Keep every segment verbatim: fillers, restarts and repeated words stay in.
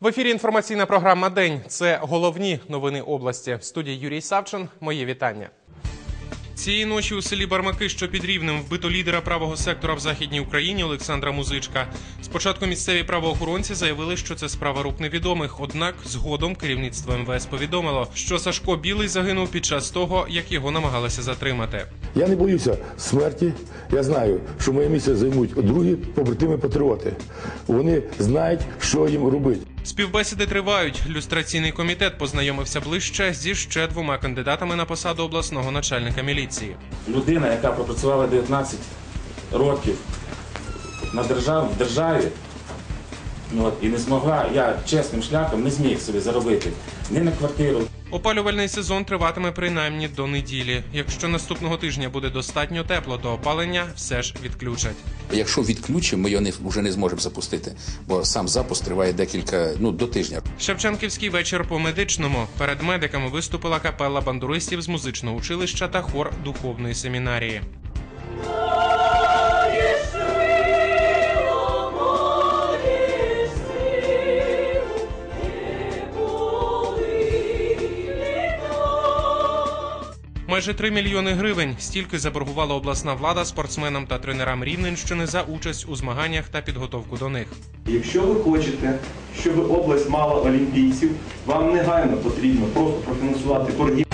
В ефірі інформаційна програма «День». Це головні новини області. В студії Юрій Савчин. Моє вітання. Цієї ночі у селі Бармаки, що під Рівнем, вбито лідера правого сектора в Західній Україні Олександра Музичка. Спочатку місцеві правоохоронці заявили, що це справа рук невідомих. Однак згодом керівництво ем ве ес повідомило, що Сашко Білий загинув під час того, як його намагалися затримати. Я не боюся смерті. Я знаю, що моє місце займуть другі побратими-патріоти. Вони знають, що їм робити. Співбесіди тривають. Люстраційний комітет познайомився ближче зі ще двома кандидатами на посаду обласного начальника міліції. Людина, яка пропрацювала дев'ятнадцять років на держав, в державі, от, і не змогла, я чесним шляхом не зміг собі заробити ні на квартиру. Опалювальний сезон триватиме принаймні до неділі. Якщо наступного тижня буде достатньо тепло, то опалення все ж відключать. Якщо відключимо, ми його не, вже не зможемо запустити, бо сам запуск триває декілька, ну, до тижня. Шевченківський вечір по медичному. Перед медиками виступила капелла бандуристів з музичного училища та хор духовної семінарії. Майже три мільйони гривень – стільки заборгувала обласна влада спортсменам та тренерам Рівненщини за участь у змаганнях та підготовку до них. Якщо ви хочете, щоб область мала олімпійців, вам негайно потрібно просто профінансувати торгівлю.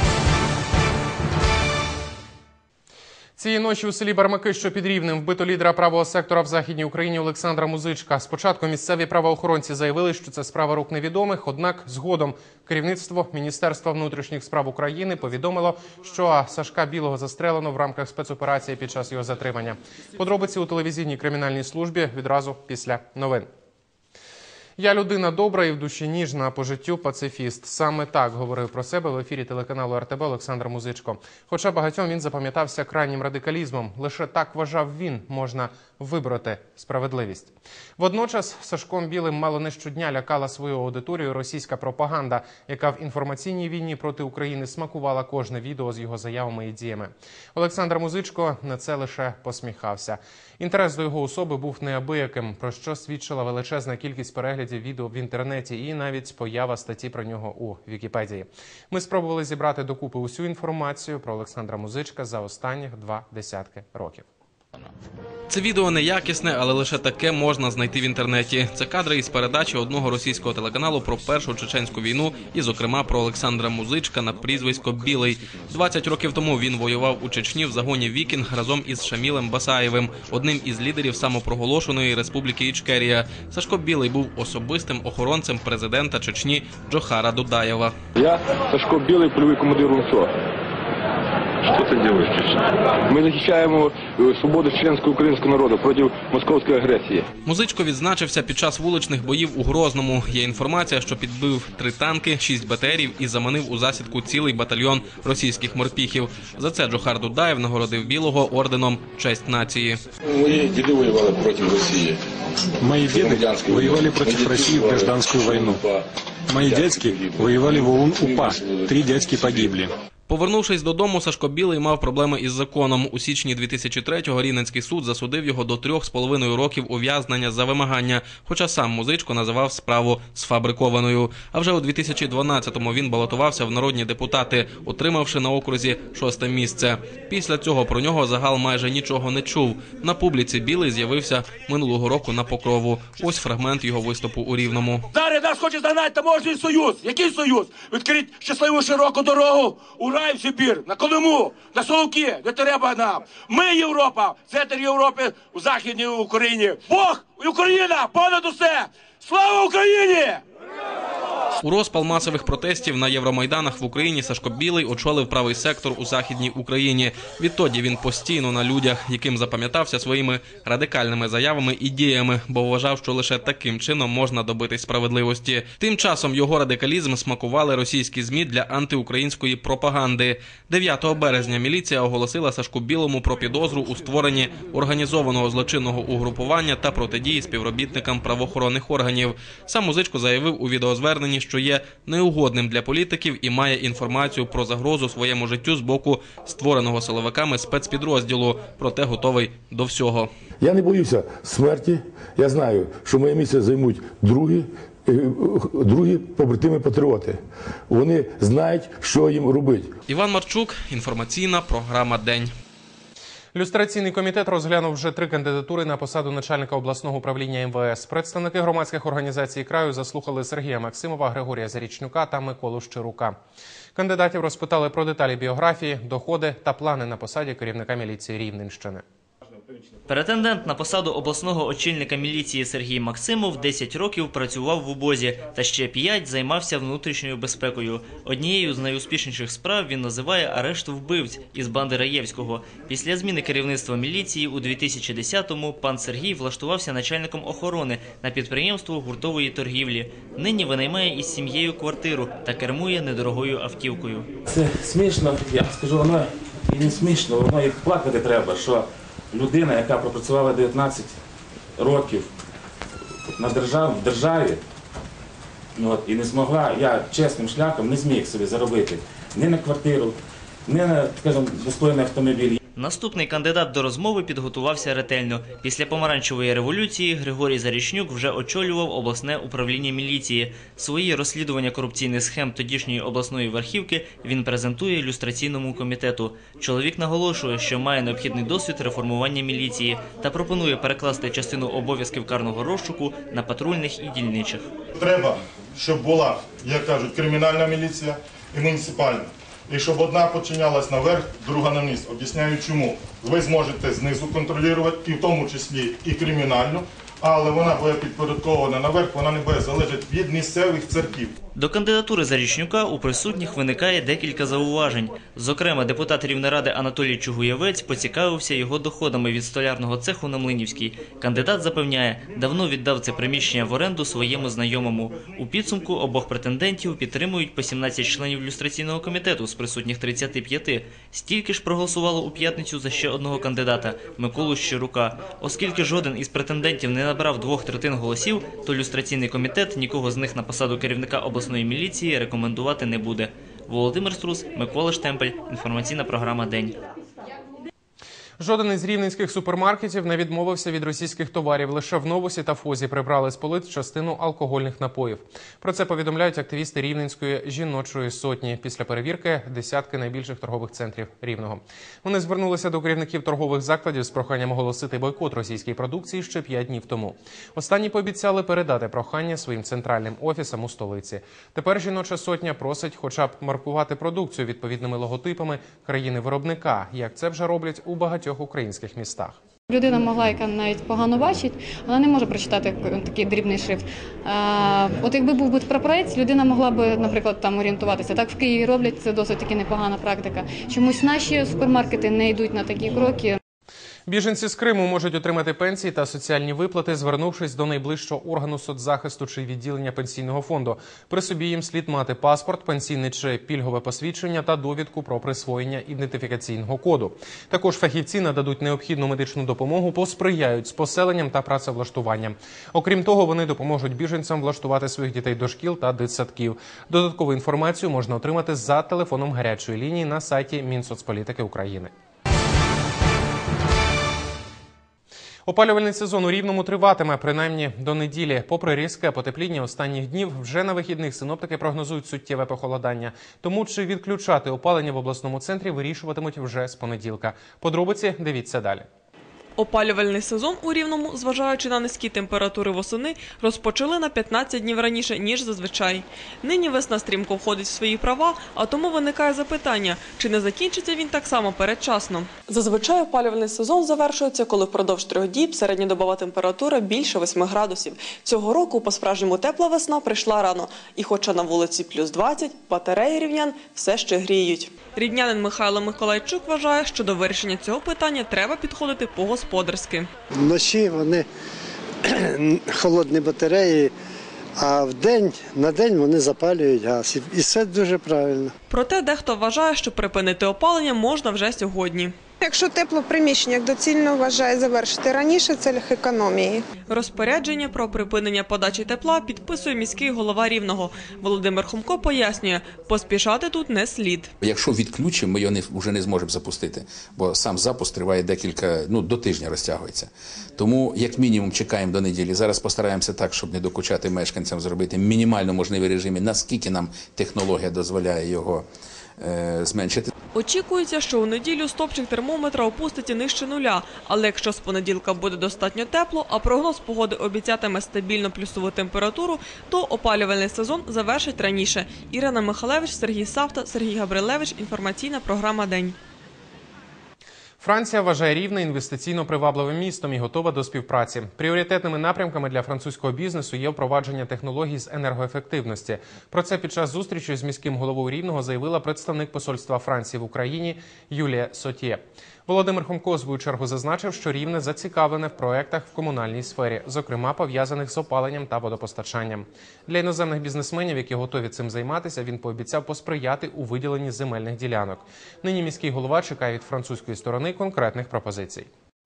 Цієї ночі у селі Бармаки, що під Рівнем, вбито лідера правого сектора в Західній Україні Олександра Музичка. Спочатку місцеві правоохоронці заявили, що це справа рук невідомих, однак згодом керівництво Міністерства внутрішніх справ України повідомило, що Сашка Білого застрелено в рамках спецоперації під час його затримання. Подробиці у телевізійній кримінальній службі відразу після новин. «Я людина добра і в душі ніжна, а по життю пацифіст». Саме так говорив про себе в ефірі телеканалу ер те бе Олександр Музичко. Хоча багатьом він запам'ятався крайнім радикалізмом. Лише так, вважав він, можна вибороти справедливість. Водночас Сашком Білим мало не щодня лякала свою аудиторію російська пропаганда, яка в інформаційній війні проти України смакувала кожне відео з його заявами і діями. Олександр Музичко на це лише посміхався. Інтерес до його особи був неабияким, про що свідчила величезна кількість переглядів відео в інтернеті і навіть поява статті про нього у Вікіпедії. Ми спробували зібрати докупи усю інформацію про Олександра Музичка за останніх два десятки років. Це відео неякісне, але лише таке можна знайти в інтернеті. Це кадри із передачі одного російського телеканалу про Першу чеченську війну і, зокрема, про Олександра Музичка на прізвисько Білий. двадцять років тому він воював у Чечні в загоні «Вікінг» разом із Шамілем Басаєвим, одним із лідерів самопроголошеної Республіки Ічкерія. Сашко Білий був особистим охоронцем президента Чечні Джохара Дудаєва. Я Сашко Білий, польовий командир УНСО. Що ти робиш? Ми захищаємо свободу чеченського українського народу проти московської агресії. Музичко відзначився під час вуличних боїв у Грозному. Є інформація, що підбив три танки, шість бе те ерів і заманив у засідку цілий батальйон російських морпіхів. За це Джохар Дудаєв нагородив Білого орденом «Честь нації». Мої діди воювали проти Росії. Мої діди воювали проти Росії в гражданську війну. Мої дядьки воювали в ОУН УПА. Три дядьки погибли. Повернувшись додому, Сашко Білий мав проблеми із законом. У січні дві тисячі третього Рівненський суд засудив його до трьох з половиною років ув'язнення за вимагання, хоча сам Музичко називав справу сфабрикованою. А вже у дві тисячі дванадцятому він балотувався в народні депутати, отримавши на окрузі шосте місце. Після цього про нього загал майже нічого не чув. На публіці Білий з'явився минулого року на Покрову. Ось фрагмент його виступу у Рівному. Зараз нас хоче загнати таможній союз. Який союз? Відкрить щасливу широку дорогу у рай в Сибір, на Колиму, на Соловки, де треба нам. Ми Європа, центр Європи у Західній Україні. Бог і Україна понад усе! Слава Україні! У розпал масових протестів на Євромайданах в Україні Сашко Білий очолив правий сектор у Західній Україні. Відтоді він постійно на людях, яким запам'ятався своїми радикальними заявами і діями, бо вважав, що лише таким чином можна добитись справедливості. Тим часом його радикалізм смакували російські ЗМІ для антиукраїнської пропаганди. дев'ятого березня міліція оголосила Сашку Білому про підозру у створенні організованого злочинного угрупування та протидії співробітникам правоохоронних органів. Сам Музичко заявив у відеозверненні, що що є неугодним для політиків і має інформацію про загрозу своєму життю з боку створеного силовиками спецпідрозділу, проте готовий до всього. Я не боюся смерті. Я знаю, що моє місце займуть другі, другі побратими-патріоти. Вони знають, що їм робити. Іван Марчук, інформаційна програма «День». Люстраційний комітет розглянув вже три кандидатури на посаду начальника обласного управління ем ве ес. Представники громадських організацій краю заслухали Сергія Максимова, Григорія Зарічнюка та Миколу Щирука. Кандидатів розпитали про деталі біографії, доходи та плани на посаді керівника міліції Рівненщини. Претендент на посаду обласного очільника міліції Сергій Максимов десять років працював в УБОЗі та ще п'ять займався внутрішньою безпекою. Однією з найуспішніших справ він називає арешт вбивць із банди Раєвського. Після зміни керівництва міліції у дві тисячі десятому пан Сергій влаштувався начальником охорони на підприємство гуртової торгівлі. Нині винаймає із сім'єю квартиру та кермує недорогою автівкою. Це смішно, я скажу, воно і не смішно, воно їх плакати треба, що людина, яка пропрацювала дев'ятнадцять років на держав, в державі, от, і не змогла, я чесним шляхом не зміг собі заробити ні на квартиру, ні на, скажімо, достойний автомобіль. Наступний кандидат до розмови підготувався ретельно. Після помаранчевої революції Григорій Зарічнюк вже очолював обласне управління міліції. Свої розслідування корупційних схем тодішньої обласної верхівки він презентує люстраційному комітету. Чоловік наголошує, що має необхідний досвід реформування міліції та пропонує перекласти частину обов'язків карного розшуку на патрульних і дільничих. Треба, щоб була, як кажуть, кримінальна міліція і муніципальна. І щоб одна починялась наверх, друга на низ. Об'ясняю чому. Ви зможете знизу контролювати, і в тому числі і кримінальну, але вона буде підпорядкована наверх, вона не буде залежати від місцевих церків. До кандидатури Зарічнюка у присутніх виникає декілька зауважень. Зокрема, депутат Рівнеради Анатолій Чугуєвець поцікавився його доходами від столярного цеху на Млинівській. Кандидат запевняє, давно віддав це приміщення в оренду своєму знайомому. У підсумку обох претендентів підтримують по сімнадцять членів люстраційного комітету з присутніх тридцяти п'яти. Стільки ж проголосувало у п'ятницю за ще одного кандидата – Миколу Щирука. Оскільки жоден із претендентів не набрав двох третин голосів, то люстраційний комітет нікого з них на посаду керівника обласної міліції рекомендувати не буде. Володимир Струс, Микола Штемпель, інформаційна програма «День». Жоден із рівненських супермаркетів не відмовився від російських товарів. Лише в Новусі та Фозі прибрали з полиць частину алкогольних напоїв. Про це повідомляють активісти Рівненської жіночої сотні після перевірки десятки найбільших торгових центрів Рівного. Вони звернулися до керівників торгових закладів з проханням оголосити бойкот російській продукції ще п'ять днів тому. Останні пообіцяли передати прохання своїм центральним офісам у столиці. Тепер жіноча сотня просить хоча б маркувати продукцію відповідними логотипами країни-виробника, як це вже роблять у багатьох українських містах. Людина могла, яка навіть погано бачить, вона не може прочитати такий дрібний шрифт. А, от якби був би прапорець, людина могла б, наприклад, там орієнтуватися. Так в Києві роблять, це досить таки непогана практика. Чомусь наші супермаркети не йдуть на такі кроки. Біженці з Криму можуть отримати пенсії та соціальні виплати, звернувшись до найближчого органу соцзахисту чи відділення пенсійного фонду. При собі їм слід мати паспорт, пенсійне чи пільгове посвідчення та довідку про присвоєння ідентифікаційного коду. Також фахівці нададуть необхідну медичну допомогу, посприяють з поселенням та працевлаштуванням. Окрім того, вони допоможуть біженцям влаштувати своїх дітей до шкіл та дитсадків. Додаткову інформацію можна отримати за телефоном гарячої лінії на сайті Мінсоцполітики України. Опалювальний сезон у Рівному триватиме, принаймні до неділі. Попри різке потепління останніх днів, вже на вихідних синоптики прогнозують суттєве похолодання. Тому чи відключати опалення в обласному центрі вирішуватимуть вже з понеділка. Подробиці дивіться далі. Опалювальний сезон у Рівному, зважаючи на низькі температури восени, розпочали на п'ятнадцять днів раніше, ніж зазвичай. Нині весна стрімко входить в свої права, а тому виникає запитання, чи не закінчиться він так само передчасно. Зазвичай опалювальний сезон завершується, коли впродовж трьох діб середньодобова температура більше восьми градусів. Цього року по-справжньому тепла весна прийшла рано. І хоча на вулиці плюс двадцять, батареї рівнян все ще гріють. Рівнянин Михайло Миколайчук вважає, що до вирішення цього питання треба підходити по-господарськи. Вночі вони холодні батареї, а вдень, на день вони запалюють газ. І все дуже правильно. Проте дехто вважає, що припинити опалення можна вже сьогодні. Якщо тепло в приміщеннях, доцільно вважає завершити раніше в цілях економії. Розпорядження про припинення подачі тепла підписує міський голова Рівного. Володимир Хомко пояснює, поспішати тут не слід. Якщо відключимо, ми його не, вже не зможемо запустити, бо сам запуск триває декілька, ну до тижня розтягується. Тому як мінімум чекаємо до неділі. Зараз постараємося так, щоб не докучати мешканцям, зробити мінімально можливий режим, наскільки нам технологія дозволяє його е, зменшити. Очікується, що у неділю стопчик термометра опуститься нижче нуля, але якщо з понеділка буде достатньо тепло, а прогноз погоди обіцятиме стабільну плюсову температуру, то опалювальний сезон завершить раніше. Ірина Михалевич, Сергій Савта, Сергій Габрилевич. Інформаційна програма «День». Франція вважає Рівне інвестиційно привабливим містом і готова до співпраці. Пріоритетними напрямками для французького бізнесу є впровадження технологій з енергоефективності. Про це під час зустрічі з міським головою Рівного заявила представник посольства Франції в Україні Юлія Сотьє. Володимир Хомко у свою чергу зазначив, що Рівне зацікавлене в проектах в комунальній сфері, зокрема пов'язаних з опаленням та водопостачанням. Для іноземних бізнесменів, які готові цим займатися, він пообіцяв посприяти у виділенні земельних ділянок. Нині міський голова чекає від французької сторони конкретних пропозицій.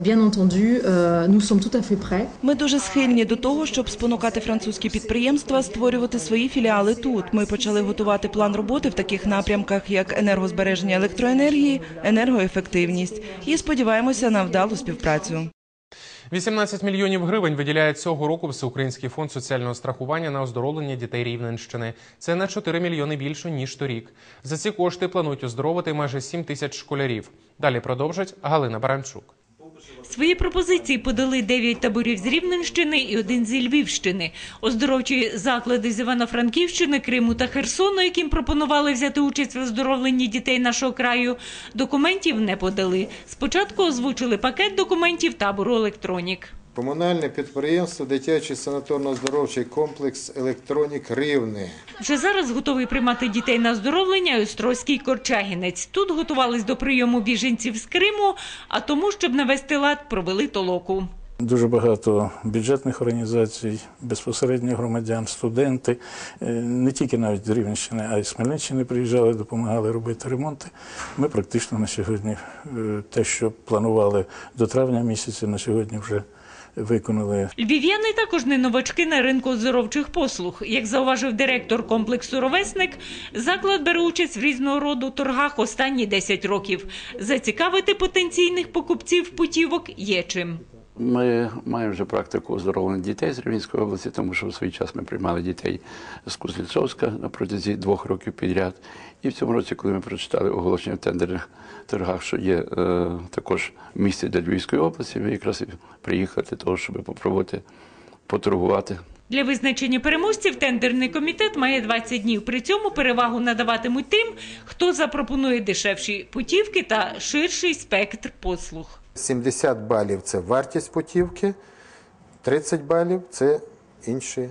Ми дуже схильні до того, щоб спонукати французькі підприємства створювати свої філіали тут. Ми почали готувати план роботи в таких напрямках, як енергозбереження електроенергії, енергоефективність. І сподіваємося на вдалу співпрацю. вісімнадцять мільйонів гривень виділяє цього року Всеукраїнський фонд соціального страхування на оздоровлення дітей Рівненщини. Це на чотири мільйони більше, ніж торік. За ці кошти планують оздоровити майже сім тисяч школярів. Далі продовжить Галина Баранчук. Свої пропозиції подали дев'ять таборів з Рівненщини і один зі Львівщини. Оздоровчі заклади з Івано-Франківщини, Криму та Херсону, яким пропонували взяти участь в оздоровленні дітей нашого краю, документів не подали. Спочатку озвучили пакет документів табору «Електронік». Комунальне підприємство «Дитячий санаторно-оздоровчий комплекс «Електронік» Рівне». Вже зараз готовий приймати дітей на оздоровлення Острозький Корчагінець. Тут готувались до прийому біженців з Криму, а тому, щоб навести лад, провели толоку. Дуже багато бюджетних організацій, безпосередньо громадян, студенти, не тільки навіть з Рівненщини, а й з Хмельниччини приїжджали, допомагали робити ремонти. Ми практично на сьогодні те, що планували до травня місяця, на сьогодні вже виконали. Львів'яни також не новачки на ринку оздоровчих послуг. Як зауважив директор комплексу «Ровесник», заклад бере участь в різного роду торгах останні десять років. Зацікавити потенційних покупців путівок є чим. Ми маємо вже практику оздоровлення дітей з Рівненської області, тому що в свій час ми приймали дітей з Кузнєцовська на протязі двох років підряд. І в цьому році, коли ми прочитали оголошення в тендерних торгах, що є е, також місце для Львівської області, ми якраз і приїхали для того, щоб попробувати поторгувати. Для визначення переможців тендерний комітет має двадцять днів. При цьому перевагу надаватимуть тим, хто запропонує дешевші путівки та ширший спектр послуг. сімдесят балів – це вартість путівки, тридцять балів – це інші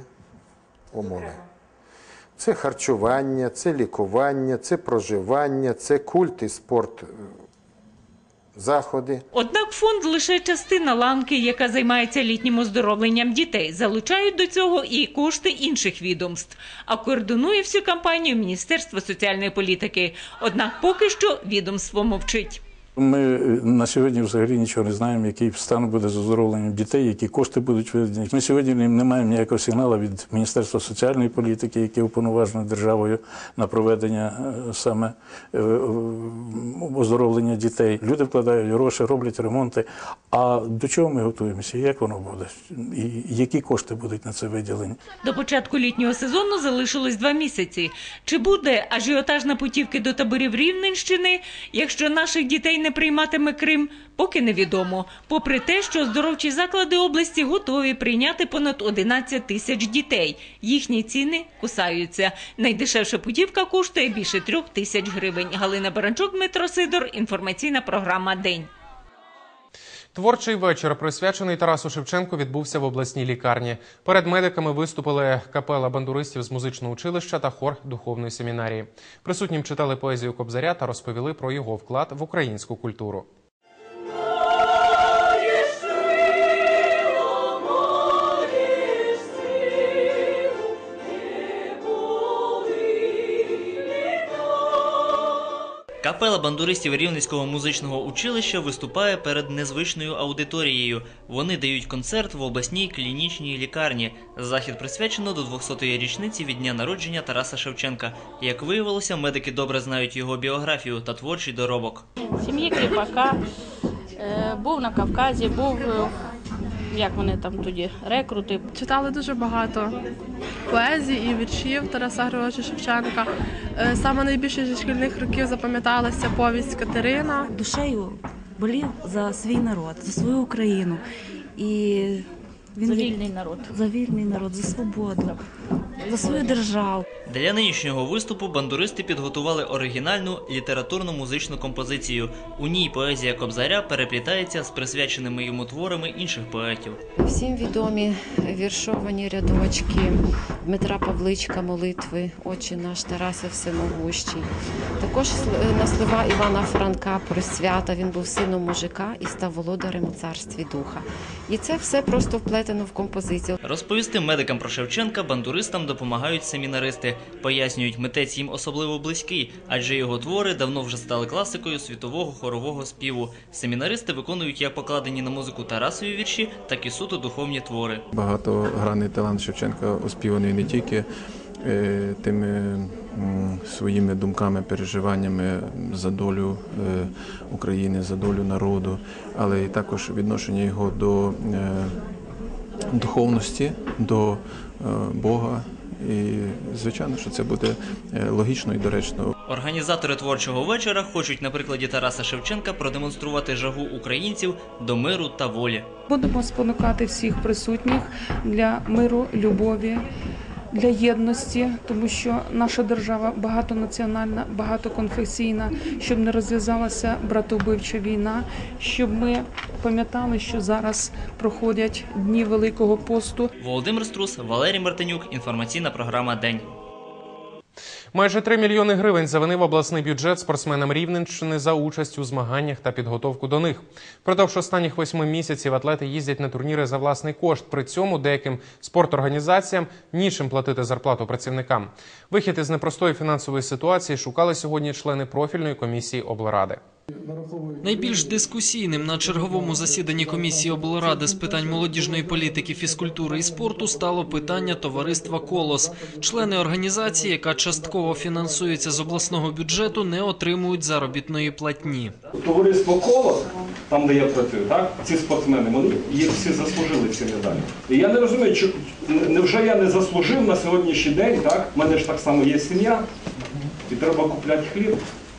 умови. Це харчування, це лікування, це проживання, це культ і спорт, заходи. Однак фонд – лише частина ланки, яка займається літнім оздоровленням дітей. Залучають до цього і кошти інших відомств. А координує всю кампанію Міністерство соціальної політики. Однак поки що відомство мовчить. Ми на сьогодні взагалі нічого не знаємо, який стан буде з оздоровленням дітей, які кошти будуть виділені. Ми сьогодні не маємо ніякого сигналу від Міністерства соціальної політики, яке уповноважено державою на проведення саме оздоровлення дітей. Люди вкладають гроші, роблять ремонти. А до чого ми готуємося? Як воно буде? І які кошти будуть на це виділені? До початку літнього сезону залишилось два місяці. Чи буде ажіотаж на путівки до таборів Рівненщини, якщо наших дітей не прийматиме Крим, поки невідомо. Попри те, що оздоровчі заклади області готові прийняти понад одинадцять тисяч дітей. Їхні ціни кусаються. Найдешевша путівка коштує більше трьох тисяч гривень. Галина Баранчук, Дмитро Сидор. Інформаційна програма «День». Творчий вечір, присвячений Тарасу Шевченку, відбувся в обласній лікарні. Перед медиками виступили капела бандуристів з музичного училища та хор духовної семінарії. Присутнім читали поезію Кобзаря та розповіли про його вклад в українську культуру. Капела бандуристів Рівненського музичного училища виступає перед незвичною аудиторією. Вони дають концерт в обласній клінічній лікарні. Захід присвячено до двохсотої річниці від дня народження Тараса Шевченка. Як виявилося, медики добре знають його біографію та творчий доробок. В сім'ї кріпака, був на Кавказі, був, як вони там тоді, рекрути. Читали дуже багато поезії і віршів Тараса Григоровича Шевченка. Саме найбільше зі шкільних років запам'яталася повість «Катерина». Душею болів за свій народ, за свою Україну. І він... За вільний народ. За вільний народ, за свободу, за свою державу. Для нинішнього виступу бандуристи підготували оригінальну літературно-музичну композицію. У ній поезія Кобзаря переплітається з присвяченими йому творами інших поетів. Всім відомі віршовані рядочки Дмитра Павличка «Молитви», «Отче наш», Тарасе Всемогущий. Також на слова Івана Франка про свята. Він був сином мужика і став володарем у царстві духа. І це все просто вплетено в композицію. Розповісти медикам про Шевченка бандуристам допомагають семінаристи. Пояснюють, митець їм особливо близький, адже його твори давно вже стали класикою світового хорового співу. Семінаристи виконують як покладені на музику Тарасові вірші, так і суто духовні твори. Багатогранний талант Шевченка оспіваний не тільки е, тими м, своїми думками, переживаннями за долю е, України, за долю народу, але і також відношення його до е, духовності, до е, Бога. І, звичайно, що це буде логічно і доречно. Організатори творчого вечора хочуть на прикладі Тараса Шевченка продемонструвати жагу українців до миру та волі. Будемо спонукати всіх присутніх для миру, любові, для єдності, тому що наша держава багатонаціональна, багатоконфесійна, щоб не розв'язалася братовбивча війна, щоб ми пам'ятали, що зараз проходять дні Великого посту. Володимир Струс, Валерій Мартинюк, інформаційна програма «День». Майже три мільйони гривень завинив обласний бюджет спортсменам Рівненщини за участь у змаганнях та підготовку до них. Впродовж останніх восьми місяців атлети їздять на турніри за власний кошт. При цьому деяким спорторганізаціям нічим платити зарплату працівникам. Вихід із непростої фінансової ситуації шукали сьогодні члени профільної комісії облради. Найбільш дискусійним на черговому засіданні комісії облради з питань молодіжної політики, фізкультури і спорту стало питання товариства «Колос». Члени організації, яка частково фінансується з обласного бюджету, не отримують заробітної платні. Товариство «Колос», там де я працюю, так, ці спортсмени, вони їх всі заслужили ці медалі. І я не розумію, чи, невже я не заслужив на сьогоднішній день, так, в мене ж так само є сім'я, і треба купляти хліб.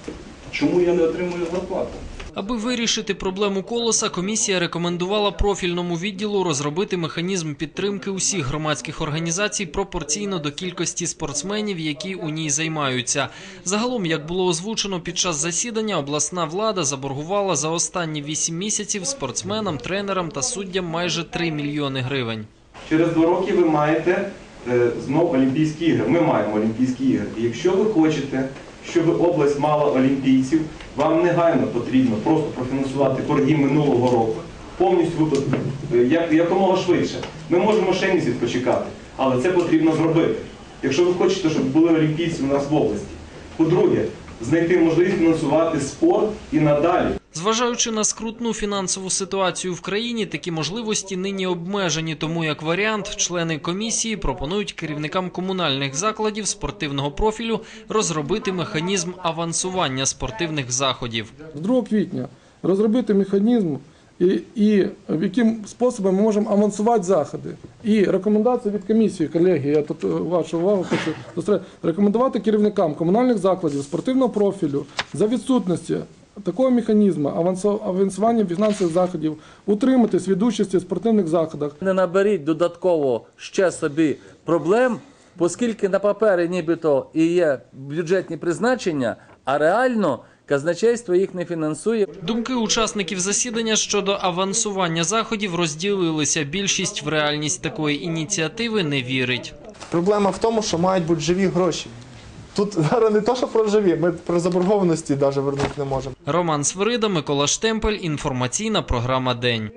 Чому я не отримую зарплату? Аби вирішити проблему «Колоса», комісія рекомендувала профільному відділу розробити механізм підтримки усіх громадських організацій пропорційно до кількості спортсменів, які у ній займаються. Загалом, як було озвучено під час засідання, обласна влада заборгувала за останні вісім місяців спортсменам, тренерам та суддям майже три мільйони гривень. Через два роки ви маєте е, знов Олімпійські ігри. Ми маємо Олімпійські ігри. І якщо ви хочете, щоб область мала олімпійців, вам негайно потрібно просто профінансувати борги минулого року, повністю як, якомога швидше. Ми можемо ще місяць почекати, але це потрібно зробити, якщо ви хочете, щоб були олімпійці у нас в області. По-друге, знайти можливість фінансувати спорт і надалі. Зважаючи на скрутну фінансову ситуацію в країні, такі можливості нині обмежені, тому як варіант члени комісії пропонують керівникам комунальних закладів спортивного профілю розробити механізм авансування спортивних заходів. З другого квітня розробити механізм, і, і яким способом ми можемо авансувати заходи. І рекомендація від комісії, колеги, я тут вашу увагу хочу зосередити, рекомендувати керівникам комунальних закладів спортивного профілю за відсутності такого механізму авансування фінансових заходів утриматись від участі в спортивних заходах. Не наберіть додатково ще собі проблем, оскільки на папері нібито і є бюджетні призначення, а реально казначейство їх не фінансує. Думки учасників засідання щодо авансування заходів розділилися. Більшість в реальність такої ініціативи не вірить. Проблема в тому, що мають бути живі гроші. Тут зараз не то, що про живі, ми про заборгованості навіть вернути не можемо. Роман Свирида, Микола Штемпель, інформаційна програма «День».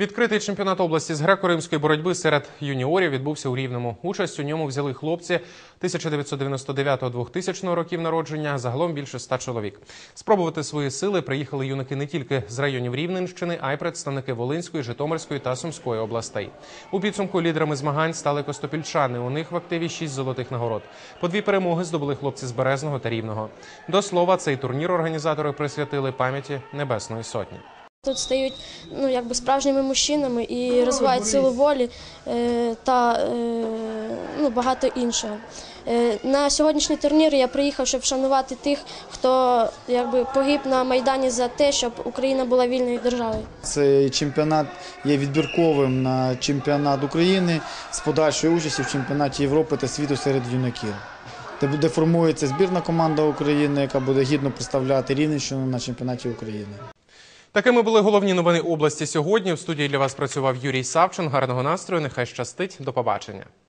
Відкритий чемпіонат області з греко-римської боротьби серед юніорів відбувся у Рівному. Участь у ньому взяли хлопці тисяча дев'ятсот дев'яносто дев'ятого - двохтисячного років народження, загалом більше ста чоловік. Спробувати свої сили приїхали юнаки не тільки з районів Рівненщини, а й представники Волинської, Житомирської та Сумської областей. У підсумку лідерами змагань стали костопільчани. У них в активі шість золотих нагород. По дві перемоги здобули хлопці з Березного та Рівного. До слова, цей турнір організатори присвятили пам'яті Небесної Сотні. Тут стають ну, якби справжніми мужчинами і розвивають силу волі е, та е, ну, багато іншого. Е, на сьогоднішній турнір я приїхав, щоб вшанувати тих, хто якби, погиб на Майдані за те, щоб Україна була вільною державою. Цей чемпіонат є відбірковим на чемпіонат України з подальшою участю в чемпіонаті Європи та світу серед юнаків, де формується збірна команда України, яка буде гідно представляти Рівненщину на чемпіонаті України. Такими були головні новини області сьогодні. В студії для вас працював Юрій Савчин. Гарного настрою, нехай щастить. До побачення.